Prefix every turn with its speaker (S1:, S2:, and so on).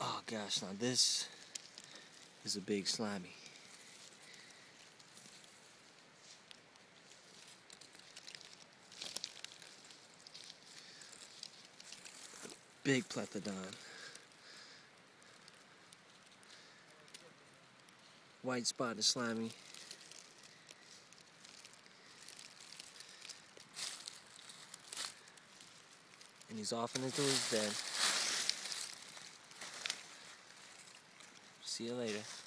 S1: Oh gosh, now this is a big slimy. Big Plethodon. White spotted slimy. And he's off into his den. See you later.